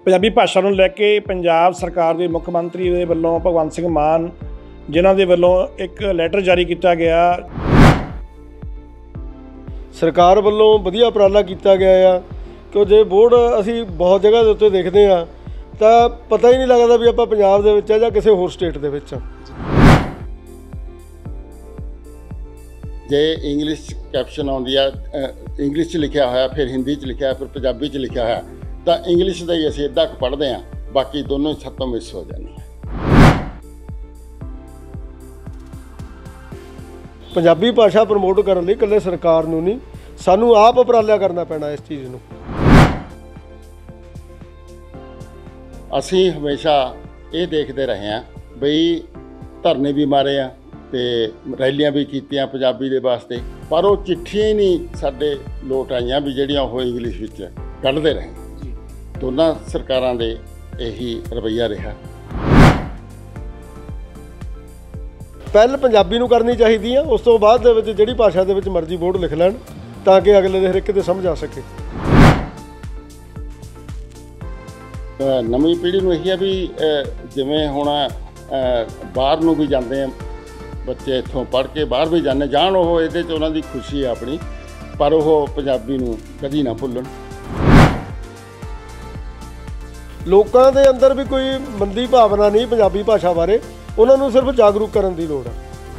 ਪੰਜਾਬੀ ਭਾਸ਼ਾ ਨੂੰ ਲੈ ਕੇ ਪੰਜਾਬ ਸਰਕਾਰ ਦੇ ਮੁੱਖ ਮੰਤਰੀ ਦੇ ਵੱਲੋਂ ਭਗਵੰਤ ਸਿੰਘ ਮਾਨ ਜਿਨ੍ਹਾਂ ਦੇ ਵੱਲੋਂ ਇੱਕ ਲੈਟਰ ਜਾਰੀ ਕੀਤਾ ਗਿਆ। ਸਰਕਾਰ ਵੱਲੋਂ ਵਧੀਆ ਉਪਰਾਲਾ ਕੀਤਾ ਗਿਆ ਆ ਕਿ ਜੇ ਬੋਰਡ ਅਸੀਂ ਬਹੁਤ ਜਗ੍ਹਾ ਦੇ ਉੱਤੇ ਦੇਖਦੇ ਆ ਤਾਂ ਪਤਾ ਹੀ ਨਹੀਂ ਲੱਗਦਾ ਵੀ ਆਪਾਂ ਪੰਜਾਬ ਦੇ ਵਿੱਚ ਆ ਜਾਂ ਕਿਸੇ ਹੋਰ ਸਟੇਟ ਦੇ ਵਿੱਚ। ਜੇ ਇੰਗਲਿਸ਼ ਕੈਪਸ਼ਨ ਆਉਂਦੀ ਆ, ਇੰਗਲਿਸ਼ 'ਚ ਲਿਖਿਆ ਹੋਇਆ, ਫਿਰ ਹਿੰਦੀ 'ਚ ਲਿਖਿਆ, ਫਿਰ ਪੰਜਾਬੀ 'ਚ ਲਿਖਿਆ ਹੋਇਆ, ਤਾਂ ਇੰਗਲਿਸ਼ ਦਾ ਹੀ ਅਸੀਂ ਅੱਧਾ ਕੁ ਪੜ੍ਹਦੇ ਹਾਂ, ਬਾਕੀ ਦੋਨੋਂ ਛੱਤੋਂ ਮਿਸ ਹੋ ਜਾਂਦੀਆਂ। ਪੰਜਾਬੀ ਭਾਸ਼ਾ ਪ੍ਰਮੋਟ ਕਰਨ ਲਈ ਇਕੱਲੇ ਸਰਕਾਰ ਨੂੰ ਨਹੀਂ, ਸਾਨੂੰ ਆਪ ਉਪਰਾਲਾ ਕਰਨਾ ਪੈਣਾ ਇਸ ਚੀਜ਼ ਨੂੰ। ਅਸੀਂ ਹਮੇਸ਼ਾ ਇਹ ਦੇਖਦੇ ਰਹੇ ਹਾਂ ਬਈ ਧਰਨੇ ਵੀ ਮਾਰੇ ਆ ਤੇ ਰੈਲੀਆਂ ਵੀ ਕੀਤੀਆਂ ਪੰਜਾਬੀ ਦੇ ਵਾਸਤੇ, ਪਰ ਉਹ ਚਿੱਠੀਆਂ ਹੀ ਨਹੀਂ ਸਾਡੇ ਲੋਟ ਆਈਆਂ ਵੀ ਜਿਹੜੀਆਂ ਉਹ ਇੰਗਲਿਸ਼ ਵਿੱਚ ਕੱਢਦੇ ਰਹੇ। ਦੋਨਾਂ ਸਰਕਾਰਾਂ ਦੇ ਇਹੀ ਰਵੱਈਆ ਰਿਹਾ। ਪਹਿਲ ਪੰਜਾਬੀ ਨੂੰ ਕਰਨੀ ਚਾਹੀਦੀ ਆ, ਉਸ ਤੋਂ ਬਾਅਦ ਦੇ ਵਿੱਚ ਜਿਹੜੀ ਭਾਸ਼ਾ ਦੇ ਵਿੱਚ ਮਰਜ਼ੀ ਬੋਰਡ ਲਿਖ ਲੈਣ ਤਾਂ ਕਿ ਅਗਲੇ ਦੇ ਹਰ ਇੱਕ ਤੇ ਸਮਝ ਆ ਸਕੇ। ਨਵੀਂ ਪੀੜ੍ਹੀ ਨੂੰ ਇਹੀ ਆ ਵੀ ਜਿਵੇਂ ਹੁਣ ਬਾਹਰ ਨੂੰ ਵੀ ਜਾਂਦੇ ਆ ਬੱਚੇ, ਇੱਥੋਂ ਪੜ੍ਹ ਕੇ ਬਾਹਰ ਵੀ ਜਾਂਦੇ ਜਾਣ, ਉਹ ਇਹਦੇ 'ਚ ਉਹਨਾਂ ਦੀ ਖੁਸ਼ੀ ਆ ਆਪਣੀ, ਪਰ ਉਹ ਪੰਜਾਬੀ ਨੂੰ ਕਦੀ ਨਾ ਭੁੱਲਣ। ਲੋਕਾਂ ਦੇ ਅੰਦਰ ਵੀ ਕੋਈ ਮੰਦੀ ਭਾਵਨਾ ਨਹੀਂ ਪੰਜਾਬੀ ਭਾਸ਼ਾ ਬਾਰੇ, ਉਹਨਾਂ ਨੂੰ ਸਿਰਫ ਜਾਗਰੂਕ ਕਰਨ ਦੀ ਲੋੜ ਹੈ।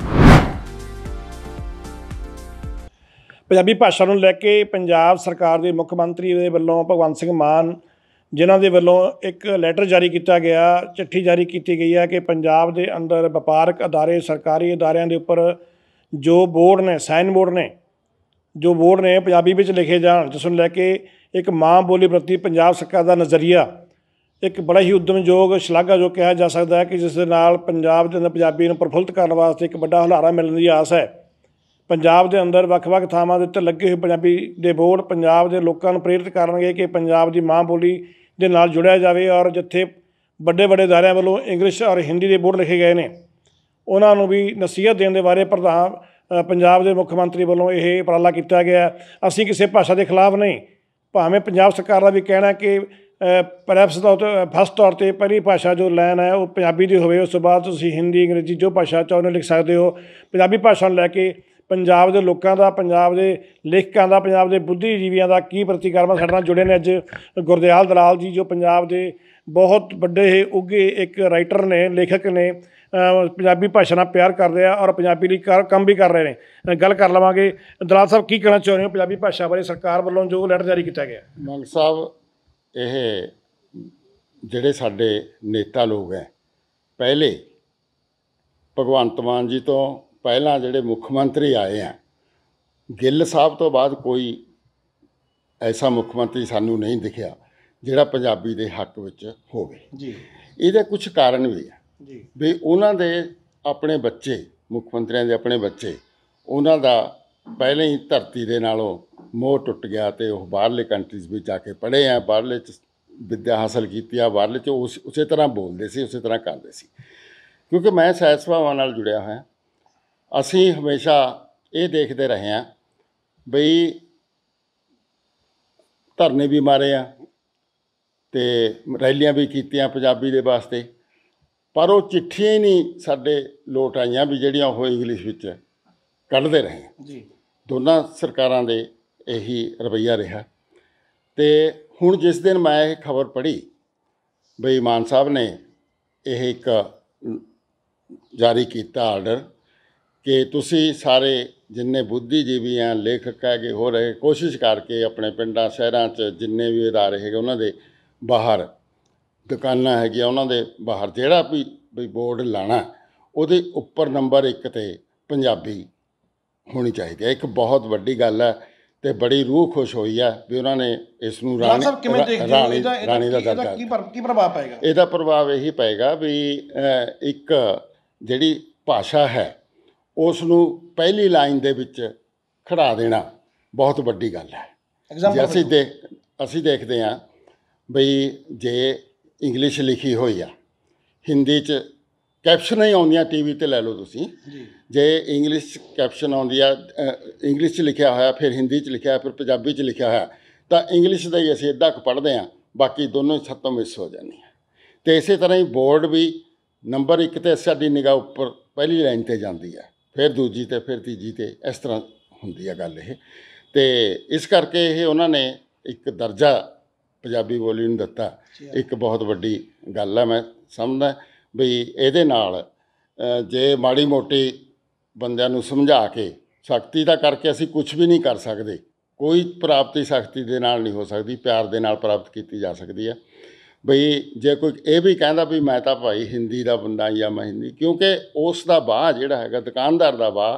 ਪੰਜਾਬੀ ਭਾਸ਼ਾ ਨੂੰ ਲੈ ਕੇ ਪੰਜਾਬ ਸਰਕਾਰ ਦੇ ਮੁੱਖ ਮੰਤਰੀ ਦੇ ਵੱਲੋਂ ਭਗਵੰਤ ਸਿੰਘ ਮਾਨ ਜਿਨ੍ਹਾਂ ਦੇ ਵੱਲੋਂ ਇੱਕ ਲੈਟਰ ਜਾਰੀ ਕੀਤਾ ਗਿਆ, ਚਿੱਠੀ ਜਾਰੀ ਕੀਤੀ ਗਈ ਹੈ ਕਿ ਪੰਜਾਬ ਦੇ ਅੰਦਰ ਵਪਾਰਕ ਅਦਾਰੇ, ਸਰਕਾਰੀ ਅਦਾਰਿਆਂ ਦੇ ਉੱਪਰ ਜੋ ਬੋਰਡ ਨੇ, ਸਾਈਨ ਬੋਰਡ ਨੇ, ਜੋ ਬੋਰਡ ਨੇ ਪੰਜਾਬੀ ਵਿੱਚ ਲਿਖੇ ਜਾਣ, ਜਿਸ ਨੂੰ ਲੈ ਕੇ ਇੱਕ ਮਾਂ ਬੋਲੀ ਪ੍ਰਤੀ ਪੰਜਾਬ ਸਰਕਾਰ ਦਾ ਨਜ਼ਰੀਆ ਇੱਕ ਬੜਾ ਹੀ ਉਦਮਯੋਗ, ਸ਼ਲਾਘਾਯੋਗ ਕਿਹਾ ਜਾ ਸਕਦਾ ਹੈ ਕਿ ਜਿਸ ਦੇ ਨਾਲ ਪੰਜਾਬ ਦੇ ਅੰਦਰ ਪੰਜਾਬੀ ਨੂੰ ਪ੍ਰਫੁੱਲਤ ਕਰਨ ਵਾਸਤੇ ਇੱਕ ਵੱਡਾ ਹੁਲਾਰਾ ਮਿਲਣ ਦੀ ਆਸ ਹੈ। ਪੰਜਾਬ ਦੇ ਅੰਦਰ ਵੱਖ-ਵੱਖ ਥਾਵਾਂ ਦੇ ਉੱਤੇ ਲੱਗੇ ਹੋਏ ਪੰਜਾਬੀ ਦੇ ਬੋਰਡ ਪੰਜਾਬ ਦੇ ਲੋਕਾਂ ਨੂੰ ਪ੍ਰੇਰਿਤ ਕਰਨਗੇ ਕਿ ਪੰਜਾਬ ਦੀ ਮਾਂ ਬੋਲੀ ਦੇ ਨਾਲ ਜੁੜਿਆ ਜਾਵੇ, ਔਰ ਜਿੱਥੇ ਵੱਡੇ ਅਦਾਰਿਆਂ ਵੱਲੋਂ ਇੰਗਲਿਸ਼ ਔਰ ਹਿੰਦੀ ਦੇ ਬੋਰਡ ਲਿਖੇ ਗਏ ਨੇ ਉਹਨਾਂ ਨੂੰ ਵੀ ਨਸੀਹਤ ਦੇਣ ਦੇ ਬਾਰੇ ਪੰਜਾਬ ਦੇ ਮੁੱਖ ਮੰਤਰੀ ਵੱਲੋਂ ਇਹ ਉਪਰਾਲਾ ਕੀਤਾ ਗਿਆ। ਅਸੀਂ ਕਿਸੇ ਭਾਸ਼ਾ ਦੇ ਖਿਲਾਫ ਨਹੀਂ, ਭਾਵੇਂ ਪੰਜਾਬ ਸਰਕਾਰ ਦਾ ਵੀ ਕਹਿਣਾ ਕਿ ਪ੍ਰੈਫਸ ਦਾ ਫਸਟ ਤੌਰ 'ਤੇ ਪਹਿਲੀ ਭਾਸ਼ਾ ਜੋ ਲਾਈਨ ਹੈ ਉਹ ਪੰਜਾਬੀ ਦੀ ਹੋਵੇ, ਉਸ ਤੋਂ ਬਾਅਦ ਤੁਸੀਂ ਹਿੰਦੀ, ਅੰਗਰੇਜ਼ੀ ਜੋ ਭਾਸ਼ਾ ਚਾਹੋ ਲਿਖ ਸਕਦੇ ਹੋ। ਪੰਜਾਬੀ ਭਾਸ਼ਾ ਨੂੰ ਲੈ ਕੇ ਪੰਜਾਬ ਦੇ ਲੋਕਾਂ ਦਾ, ਪੰਜਾਬ ਦੇ ਲੇਖਕਾਂ ਦਾ, ਪੰਜਾਬ ਦੇ ਬੁੱਧੀਜੀਵੀਆਂ ਦਾ ਕੀ ਪ੍ਰਤੀਕਰਮ ਸਾਡੇ ਨਾਲ ਜੁੜੇ ਨੇ। ਅੱਜ ਗੁਰਦਿਆਲ ਦਲਾਲ ਜੀ ਜੋ ਪੰਜਾਬ ਦੇ ਬਹੁਤ ਵੱਡੇ ਉੱਘੇ ਇੱਕ ਰਾਈਟਰ ਨੇ, ਲੇਖਕ ਨੇ, ਪੰਜਾਬੀ ਭਾਸ਼ਾ ਨਾਲ ਪਿਆਰ ਕਰਦੇ ਆ ਔਰ ਪੰਜਾਬੀ ਲਈ ਕੰਮ ਵੀ ਕਰ ਰਹੇ ਨੇ। ਗੱਲ ਕਰ ਲਵਾਂਗੇ। ਦਲਾਲ ਸਾਹਿਬ, ਕੀ ਕਹਿਣਾ ਚਾਹੁੰਦੇ ਹੋ ਪੰਜਾਬੀ ਭਾਸ਼ਾ ਬਾਰੇ ਸਰਕਾਰ ਵੱਲੋਂ ਜੋ ਲੈਟਰ ਜਾਰੀ ਕੀਤਾ ਗਿਆ? ਮਨ ਸਾਹਿਬ, ਇਹ ਜਿਹੜੇ ਸਾਡੇ ਨੇਤਾ ਲੋਕ ਹੈ, ਪਹਿਲੇ ਭਗਵੰਤ ਮਾਨ ਜੀ ਤੋਂ ਪਹਿਲਾਂ ਜਿਹੜੇ ਮੁੱਖ ਮੰਤਰੀ ਆਏ ਆ, ਗਿੱਲ ਸਾਹਿਬ ਤੋਂ ਬਾਅਦ ਕੋਈ ਐਸਾ ਮੁੱਖ ਮੰਤਰੀ ਸਾਨੂੰ ਨਹੀਂ ਦਿਖਿਆ ਜਿਹੜਾ ਪੰਜਾਬੀ ਦੇ ਹੱਕ ਵਿੱਚ ਹੋਵੇ ਜੀ। ਇਹਦੇ ਕੁਝ ਕਾਰਨ ਵੀ ਆ ਜੀ, ਵੀ ਉਹਨਾਂ ਦੇ ਆਪਣੇ ਬੱਚੇ, ਮੁੱਖ ਮੰਤਰੀਆਂ ਦੇ ਆਪਣੇ ਬੱਚੇ, ਉਹਨਾਂ ਦਾ ਪਹਿਲਾਂ ਹੀ ਧਰਤੀ ਦੇ ਨਾਲੋਂ ਮੋਹ ਟੁੱਟ ਗਿਆ ਅਤੇ ਉਹ ਬਾਹਰਲੇ ਕੰਟਰੀਜ਼ ਵਿੱਚ ਜਾ ਕੇ ਪੜ੍ਹੇ ਆ, ਬਾਹਰਲੇ 'ਚ ਵਿੱਦਿਆ ਹਾਸਲ ਕੀਤੀ ਆ, ਬਾਹਰਲੇ 'ਚ ਉਸੇ ਤਰ੍ਹਾਂ ਬੋਲਦੇ ਸੀ, ਉਸੇ ਤਰ੍ਹਾਂ ਕਰਦੇ ਸੀ। ਕਿਉਂਕਿ ਮੈਂ ਸਾਹਿਤ ਸਭਾਵਾਂ ਨਾਲ ਜੁੜਿਆ ਹੋਇਆ, ਅਸੀਂ ਹਮੇਸ਼ਾ ਇਹ ਦੇਖਦੇ ਰਹੇ ਹਾਂ ਬਈ ਧਰਨੇ ਵੀ ਮਾਰੇ ਆ ਅਤੇ ਰੈਲੀਆਂ ਵੀ ਕੀਤੀਆਂ ਪੰਜਾਬੀ ਦੇ ਵਾਸਤੇ, ਪਰ ਉਹ ਚਿੱਠੀਆਂ ਹੀ ਨਹੀਂ ਸਾਡੇ ਲੋਟ ਆਈਆਂ ਵੀ ਜਿਹੜੀਆਂ ਉਹ ਇੰਗਲਿਸ਼ ਵਿੱਚ ਕੱਢਦੇ ਰਹੇ ਜੀ। ਦੋਨਾਂ ਸਰਕਾਰਾਂ ਦੇ ਇਹੀ ਰਵੱਈਆ ਰਿਹਾ। ਅਤੇ ਹੁਣ ਜਿਸ ਦਿਨ ਮੈਂ ਇਹ ਖਬਰ ਪੜ੍ਹੀ ਬਈ ਮਾਨ ਸਾਹਿਬ ਨੇ ਇਹ ਇੱਕ ਜਾਰੀ ਕੀਤਾ ਆਰਡਰ ਕਿ ਤੁਸੀਂ ਸਾਰੇ ਜਿੰਨੇ ਬੁੱਧੀਜੀਵੀ ਆ, ਲੇਖਕ ਹੈਗੇ, ਹੋ ਰਹੇ, ਕੋਸ਼ਿਸ਼ ਕਰਕੇ ਆਪਣੇ ਪਿੰਡਾਂ ਸ਼ਹਿਰਾਂ 'ਚ ਜਿੰਨੇ ਵੀ ਅਦਾਰੇ ਹੈਗੇ ਉਹਨਾਂ ਦੇ ਬਾਹਰ, ਦੁਕਾਨਾਂ ਹੈਗੀਆਂ ਉਹਨਾਂ ਦੇ ਬਾਹਰ, ਜਿਹੜਾ ਵੀ ਬਈ ਬੋਰਡ ਲਾਣਾ ਉਹਦੇ ਉੱਪਰ ਨੰਬਰ 1 'ਤੇ ਪੰਜਾਬੀ ਹੋਣੀ ਚਾਹੀਦੀ ਹੈ। ਇੱਕ ਬਹੁਤ ਵੱਡੀ ਗੱਲ ਹੈ ਅਤੇ ਬੜੀ ਰੂਹ ਖੁਸ਼ ਹੋਈ ਹੈ ਵੀ ਉਹਨਾਂ ਨੇ ਇਸ ਨੂੰ ਰਾਣੀ ਦਾ ਦਰਜਾ। ਕੀ ਪ੍ਰਭਾਵ ਪਏਗਾ? ਇਹਦਾ ਪ੍ਰਭਾਵ ਇਹੀ ਪਏਗਾ ਵੀ ਇੱਕ ਜਿਹੜੀ ਭਾਸ਼ਾ ਹੈ ਉਸ ਨੂੰ ਪਹਿਲੀ ਲਾਈਨ ਦੇ ਵਿੱਚ ਖੜਾ ਦੇਣਾ ਬਹੁਤ ਵੱਡੀ ਗੱਲ ਹੈ। ਜੇ ਅਸੀਂ ਦੇਖਦੇ ਹਾਂ ਬਈ ਜੇ ਇੰਗਲਿਸ਼ ਲਿਖੀ ਹੋਈ ਆ, ਹਿੰਦੀ 'ਚ ਕੈਪਸ਼ਨ ਹੀ ਆਉਂਦੀਆਂ ਟੀ ਵੀ 'ਤੇ ਲੈ ਲਓ ਤੁਸੀਂ, ਜੇ ਇੰਗਲਿਸ਼ ਕੈਪਸ਼ਨ ਆਉਂਦੀ ਆ, ਇੰਗਲਿਸ਼ 'ਚ ਲਿਖਿਆ ਹੋਇਆ, ਫਿਰ ਹਿੰਦੀ 'ਚ ਲਿਖਿਆ, ਫਿਰ ਪੰਜਾਬੀ 'ਚ ਲਿਖਿਆ ਹੋਇਆ, ਤਾਂ ਇੰਗਲਿਸ਼ ਦਾ ਹੀ ਅਸੀਂ ਅੱਧਾ ਕੁ ਪੜ੍ਹਦੇ ਹਾਂ, ਬਾਕੀ ਦੋਨੋਂ ਹੀ ਸਾਤੋਂ ਮਿਸ ਹੋ ਜਾਂਦੀਆਂ। ਅਤੇ ਇਸੇ ਤਰ੍ਹਾਂ ਹੀ ਬੋਰਡ ਵੀ ਨੰਬਰ 1 'ਤੇ ਸਾਡੀ ਨਿਗਾਹ ਉੱਪਰ ਪਹਿਲੀ ਲਾਈਨ 'ਤੇ ਜਾਂਦੀ ਹੈ, ਫਿਰ ਦੂਜੀ 'ਤੇ, ਫਿਰ ਤੀਜੀ 'ਤੇ, ਇਸ ਤਰ੍ਹਾਂ ਹੁੰਦੀ ਹੈ ਗੱਲ ਇਹ। ਅਤੇ ਇਸ ਕਰਕੇ ਇਹ ਉਹਨਾਂ ਨੇ ਇੱਕ ਦਰਜਾ ਪੰਜਾਬੀ ਬੋਲੀ ਨੂੰ ਦਿੱਤਾ, ਇੱਕ ਬਹੁਤ ਵੱਡੀ ਗੱਲ ਹੈ। ਮੈਂ ਸਮਝਦਾ ਵੀ ਇਹਦੇ ਨਾਲ ਜੇ ਮਾੜੀ ਮੋਟੀ ਬੰਦਿਆਂ ਨੂੰ ਸਮਝਾ ਕੇ, ਸਖਤੀ ਦਾ ਕਰਕੇ ਅਸੀਂ ਕੁਛ ਵੀ ਨਹੀਂ ਕਰ ਸਕਦੇ, ਕੋਈ ਪ੍ਰਾਪਤੀ ਸਖਤੀ ਦੇ ਨਾਲ ਨਹੀਂ ਹੋ ਸਕਦੀ, ਪਿਆਰ ਦੇ ਨਾਲ ਪ੍ਰਾਪਤ ਕੀਤੀ ਜਾ ਸਕਦੀ ਹੈ। ਬਈ ਜੇ ਕੋਈ ਇਹ ਵੀ ਕਹਿੰਦਾ ਵੀ ਮੈਂ ਤਾਂ ਭਾਈ ਹਿੰਦੀ ਦਾ ਬੰਦਾ ਜਾਂ ਮੈਂ ਹਿੰਦੀ, ਕਿਉਂਕਿ ਉਸ ਦਾ ਵਾਹ ਜਿਹੜਾ ਹੈਗਾ ਦੁਕਾਨਦਾਰ ਦਾ ਵਾਹ,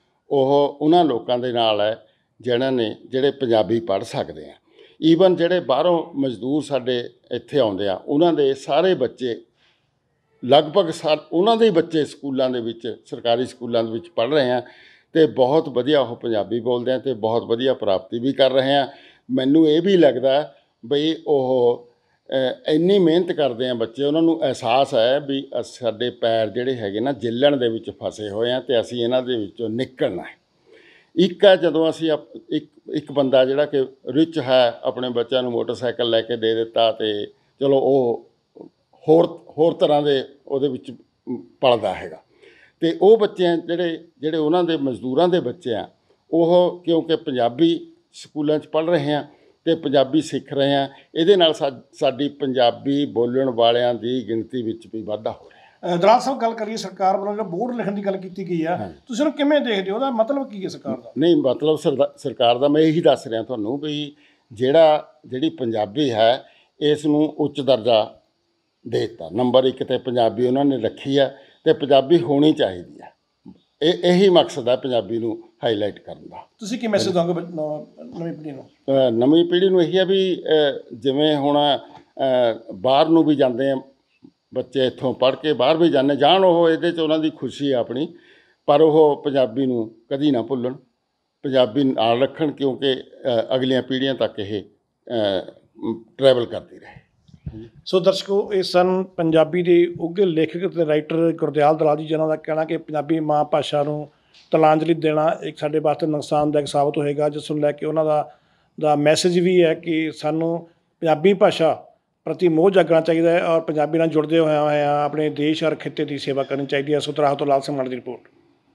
ਉਹ ਉਹਨਾਂ ਲੋਕਾਂ ਦੇ ਨਾਲ ਹੈ ਜਿਹੜੇ ਪੰਜਾਬੀ ਪੜ੍ਹ ਸਕਦੇ ਆ। ਈਵਨ ਜਿਹੜੇ ਬਾਹਰੋਂ ਮਜ਼ਦੂਰ ਸਾਡੇ ਇੱਥੇ ਆਉਂਦੇ ਆ, ਉਹਨਾਂ ਦੇ ਸਾਰੇ ਬੱਚੇ ਲਗਭਗ ਉਹਨਾਂ ਦੇ ਹੀ ਬੱਚੇ ਸਕੂਲਾਂ ਦੇ ਵਿੱਚ, ਸਰਕਾਰੀ ਸਕੂਲਾਂ ਦੇ ਵਿੱਚ ਪੜ੍ਹ ਰਹੇ ਆ, ਅਤੇ ਬਹੁਤ ਵਧੀਆ ਉਹ ਪੰਜਾਬੀ ਬੋਲਦੇ ਆ ਅਤੇ ਬਹੁਤ ਵਧੀਆ ਪ੍ਰਾਪਤੀ ਵੀ ਕਰ ਰਹੇ ਆ। ਮੈਨੂੰ ਇਹ ਵੀ ਲੱਗਦਾ ਬਈ ਉਹ ਇੰਨੀ ਮਿਹਨਤ ਕਰਦੇ ਆ ਬੱਚੇ, ਉਹਨਾਂ ਨੂੰ ਅਹਿਸਾਸ ਹੈ ਵੀ ਸਾਡੇ ਪੈਰ ਜਿਹੜੇ ਹੈਗੇ ਨਾ ਜਿੱਲਣ ਦੇ ਵਿੱਚ ਫਸੇ ਹੋਏ ਆ ਅਤੇ ਅਸੀਂ ਇਹਨਾਂ ਦੇ ਵਿੱਚੋਂ ਨਿਕਲਣਾ ਹੈ। ਇੱਕ ਹੈ ਜਦੋਂ ਅਸੀਂ ਇੱਕ ਬੰਦਾ ਜਿਹੜਾ ਕਿ ਰਿਚ ਹੈ, ਆਪਣੇ ਬੱਚਿਆਂ ਨੂੰ ਮੋਟਰਸਾਈਕਲ ਲੈ ਕੇ ਦੇ ਦਿੱਤਾ ਅਤੇ ਚਲੋ ਉਹ ਹੋਰ ਤਰ੍ਹਾਂ ਦੇ ਉਹਦੇ ਵਿੱਚ ਪਲਦਾ ਹੈਗਾ। ਅਤੇ ਉਹ ਬੱਚੇ ਜਿਹੜੇ ਉਹਨਾਂ ਦੇ ਮਜ਼ਦੂਰਾਂ ਦੇ ਬੱਚੇ ਆ, ਉਹ ਕਿਉਂਕਿ ਪੰਜਾਬੀ ਸਕੂਲਾਂ 'ਚ ਪੜ੍ਹ ਰਹੇ ਆ ਅਤੇ ਪੰਜਾਬੀ ਸਿੱਖ ਰਹੇ ਆ, ਇਹਦੇ ਨਾਲ ਸਾਡੀ ਪੰਜਾਬੀ ਬੋਲਣ ਵਾਲਿਆਂ ਦੀ ਗਿਣਤੀ ਵਿੱਚ ਵੀ ਵਾਧਾ ਹੋ ਰਿਹਾ। ਦਲਾਲ ਸਾਹਿਬ, ਗੱਲ ਕਰੀਏ ਸਰਕਾਰ ਵੱਲੋਂ ਜਿਹੜਾ ਬੋਰਡ ਲਿਖਣ ਦੀ ਗੱਲ ਕੀਤੀ ਗਈ ਆ, ਤੁਸੀਂ ਉਹਨੂੰ ਕਿਵੇਂ ਦੇਖਦੇ ਹੋ? ਉਹਦਾ ਮਤਲਬ ਕੀ ਹੈ ਸਰਕਾਰ ਦਾ? ਨਹੀਂ, ਮਤਲਬ ਸਰਕਾਰ ਦਾ ਮੈਂ ਇਹੀ ਦੱਸ ਰਿਹਾ ਤੁਹਾਨੂੰ ਵੀ ਜਿਹੜੀ ਪੰਜਾਬੀ ਹੈ ਇਸ ਨੂੰ ਉੱਚ ਦਰਜਾ ਦੇ ਦਿੱਤਾ, ਨੰਬਰ 1 'ਤੇ ਪੰਜਾਬੀ ਉਹਨਾਂ ਨੇ ਰੱਖੀ ਆ ਅਤੇ ਪੰਜਾਬੀ ਹੋਣੀ ਚਾਹੀਦੀ ਹੈ। ਇਹੀ ਮਕਸਦ ਹੈ ਪੰਜਾਬੀ ਨੂੰ ਹਾਈਲਾਈਟ ਕਰਨ ਦਾ। ਤੁਸੀਂ ਕੀ ਮੈਸੇਜ ਦੋਗੇ ਨਵੀਂ ਪੀੜ੍ਹੀ ਨੂੰ? ਨਵੀਂ ਪੀੜ੍ਹੀ ਨੂੰ ਇਹੀ ਹੈ ਵੀ ਜਿਵੇਂ ਹੁਣ ਬਾਹਰ ਨੂੰ ਵੀ ਜਾਂਦੇ ਆ ਬੱਚੇ, ਇੱਥੋਂ ਪੜ੍ਹ ਕੇ ਬਾਹਰ ਵੀ ਜਾਣ, ਉਹ ਇਹਦੇ 'ਚ ਉਹਨਾਂ ਦੀ ਖੁਸ਼ੀ ਆ ਆਪਣੀ, ਪਰ ਉਹ ਪੰਜਾਬੀ ਨੂੰ ਕਦੀ ਨਾ ਭੁੱਲਣ, ਪੰਜਾਬੀ ਨਾਲ ਰੱਖਣ, ਕਿਉਂਕਿ ਅਗਲੀਆਂ ਪੀੜ੍ਹੀਆਂ ਤੱਕ ਇਹ ਟਰੈਵਲ ਕਰਦੀ ਰਹੇ। ਸੋ ਦਰਸ਼ਕੋ, ਇਹ ਸਨ ਪੰਜਾਬੀ ਦੇ ਉੱਘੇ ਲੇਖਕ ਅਤੇ ਰਾਈਟਰ ਗੁਰਦਿਆਲ ਦਲਾਲ ਜੀ, ਜਿਨ੍ਹਾਂ ਦਾ ਕਹਿਣਾ ਕਿ ਪੰਜਾਬੀ ਮਾਂ ਭਾਸ਼ਾ ਨੂੰ ਤਿਲਾਂਜਲੀ ਦੇਣਾ ਇੱਕ ਸਾਡੇ ਵਾਸਤੇ ਨੁਕਸਾਨਦਾਇਕ ਸਾਬਤ ਹੋਏਗਾ, ਜਿਸ ਨੂੰ ਲੈ ਕੇ ਉਹਨਾਂ ਦਾ ਮੈਸੇਜ ਵੀ ਹੈ ਕਿ ਸਾਨੂੰ ਪੰਜਾਬੀ ਭਾਸ਼ਾ ਪ੍ਰਤੀ ਮੋਹ ਜਾਗਣਾ ਚਾਹੀਦਾ ਹੈ ਔਰ ਪੰਜਾਬੀ ਨਾਲ ਜੁੜਦੇ ਹੋਇਆ ਆਪਣੇ ਦੇਸ਼ ਔਰ ਖਿੱਤੇ ਦੀ ਸੇਵਾ ਕਰਨੀ ਚਾਹੀਦੀ ਹੈ। ਸੋ ਤਰਾਹ ਤੋਂ ਲਾਲ ਸਿੰਘ ਮਾਨ ਦੀ ਰਿਪੋਰਟ।